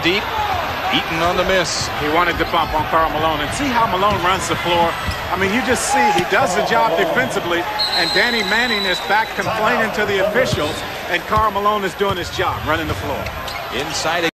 deep. Eaton on the miss. He wanted to bump on Karl Malone. And see how Malone runs the floor. I mean, you just see he does the job defensively, and Danny Manning is back complaining to the officials, and Karl Malone is doing his job, running the floor. Inside